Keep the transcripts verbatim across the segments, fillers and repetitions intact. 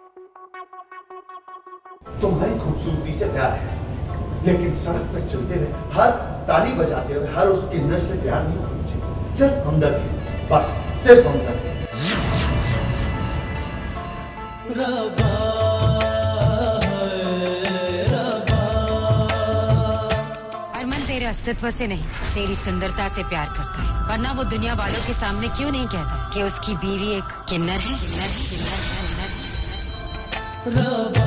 तुम्हारी खूबसूरती से प्यार है, लेकिन सड़क पर चलते हुए हर ताली बजाते हुए हर उस किन्नर से प्यार नहीं होना चाहिए। सिर्फ हमदर्दी, बस सिर्फ हमदर्दी। हरमन तेरे अस्तित्व से नहीं, तेरी सुंदरता से प्यार करता है, वरना वो दुनिया वालों के सामने क्यों नहीं कहता कि उसकी बीवी एक किन्नर है? किन्नर है, किन्नर है, किन्नर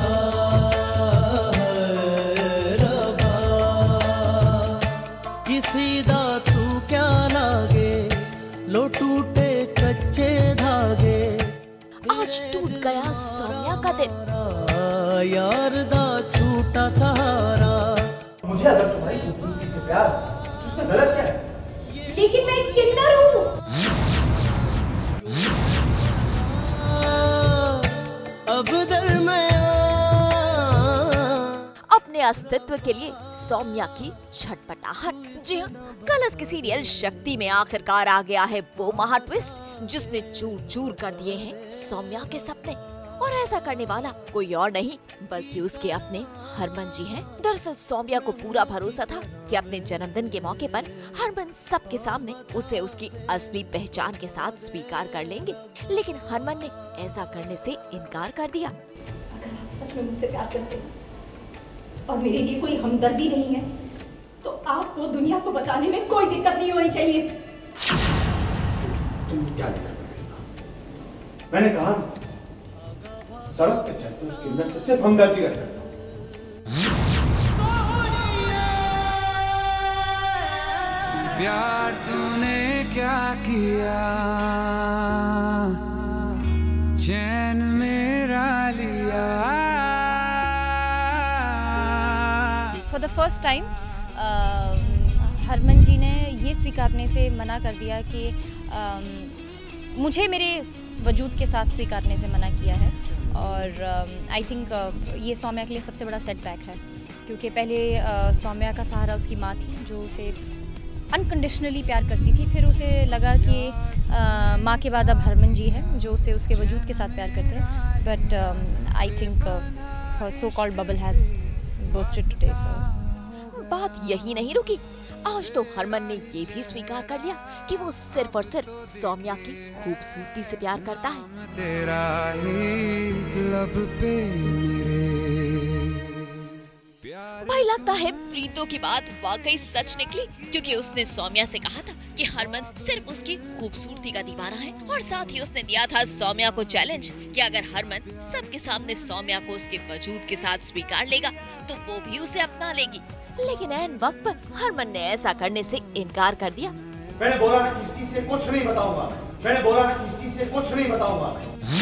है। किसी दा तू क्या लागे, लो टूटे कच्चे धागे। आज टूट गया सौम्या का दिल, यार दा झूठा सहारा। मुझे अगर तुम्हारी खूबसूरती से प्यार, तो उसमें गलत क्या है? लेकिन मैं किन्नर हूँ। अब दिल में अपने अस्तित्व के लिए सौम्या की छटपटाहट। जी हाँ, कलर्स के सीरियल शक्ति में आखिरकार आ गया है वो महा ट्विस्ट जिसने चूर चूर कर दिए हैं सौम्या के सपने। और ऐसा करने वाला कोई और नहीं बल्कि उसके अपने हरमन जी हैं। दरअसल सौम्या को पूरा भरोसा था कि अपने जन्मदिन के मौके पर हरमन सबके सामने उसे उसकी असली पहचान के साथ स्वीकार कर लेंगे, लेकिन हरमन ने ऐसा करने से इनकार कर दिया। अगर आप सच में मुझसे प्यार करते हैं और मेरे लिए कोई हमदर्दी नहीं है, तो आपको दुनिया को बचाने में कोई दिक्कत नहीं होनी चाहिए। तुम क्या दिक्कत करेगा? मैंने कहा सड़क पे चलते उसके अंदर से सिर्फ हमदर्दी कर सकता हूँ। प्यार तूने क्या किया, चैन मेरा लिया। For the first time Harman ji ने ये स्वीकारने से मना कर दिया कि uh, मुझे मेरे वजूद के साथ स्वीकारने से मना किया है। और आई uh, थिंक uh, ये सौम्या के लिए सबसे बड़ा सेटबैक है, क्योंकि पहले uh, सौम्या का सहारा उसकी माँ थी जो उसे अनकंडीशनली प्यार करती थी। फिर उसे लगा कि uh, माँ के बाद अब हरमन जी हैं जो उसे उसके वजूद के साथ प्यार करते हैं। But I think so called bubble has bursted today. So बात यही नहीं रुकी, आज तो हरमन ने ये भी स्वीकार कर लिया कि वो सिर्फ और सिर्फ सौम्या की खूबसूरती से प्यार करता है। तेरा ही लब पे मेरे भाई लगता है प्रीतो की बात वाकई सच निकली, क्योंकि उसने सौम्या से कहा था कि हरमन सिर्फ उसकी खूबसूरती का दीवाना है, और साथ ही उसने दिया था सौम्या को चैलेंज कि अगर हरमन सबके सामने सौम्या को उसके वजूद के साथ स्वीकार लेगा तो वो भी उसे अपना लेगी। लेकिन ऐन वक्त पर हरमन ने ऐसा करने से इनकार कर दिया। मैंने बोला ना किसी से कुछ नहीं बताऊंगा, मैंने बोला ना किसी से कुछ नहीं बताऊंगा।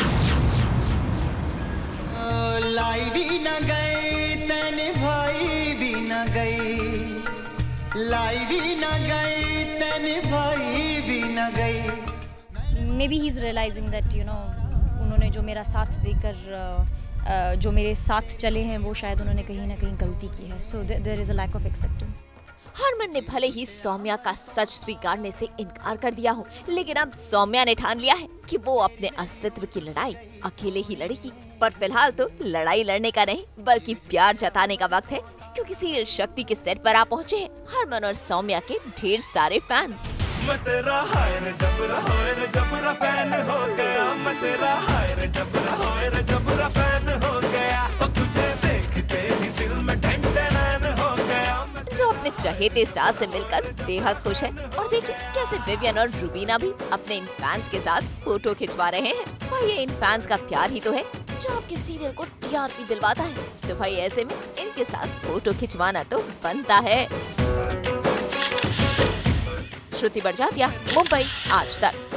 लाई भी न गई तेने भाई भी न गई, लाई भी न गई तेने भाई भी न गई। Maybe he is realising that you know उन्होंने जो मेरा साथ देकर Uh, जो मेरे साथ चले हैं वो शायद उन्होंने कहीं ना कहीं गलती की है। So there is a lack of acceptance. Harman ने भले ही सौम्या का सच स्वीकारने से इनकार कर दिया हो, लेकिन अब सौम्या ने ठान लिया है कि वो अपने अस्तित्व की लड़ाई अकेले ही लड़ेगी। पर फिलहाल तो लड़ाई लड़ने का नहीं बल्कि प्यार जताने का वक्त है, क्योंकि सीरियल शक्ति के सेट पर आ पहुंचे हैं हरमन और सौम्या के ढेर सारे फैंस। मैं तेरा हाय रे जबरा हाय रे जबरा फैन हो गया, मैं तेरा हाय रे जबरा हाय रे जबरा फैन हो गया, और तुझे देखते ही दिल में ठंडन हो गया। जो अपने चहेते स्टार से मिलकर बेहद खुश है। और देखिए कैसे विवियन और रुबीना भी अपने इन फैंस के साथ फोटो खिंचवा रहे हैं। भाई ये इन फैंस का प्यार ही तो है जो आपके सीरियल को टीआरपी दिलवाता है। तो भाई ऐसे में इनके साथ फोटो खिंचवाना तो बनता है। श्रुति बड़जात्या, मुंबई आज तक।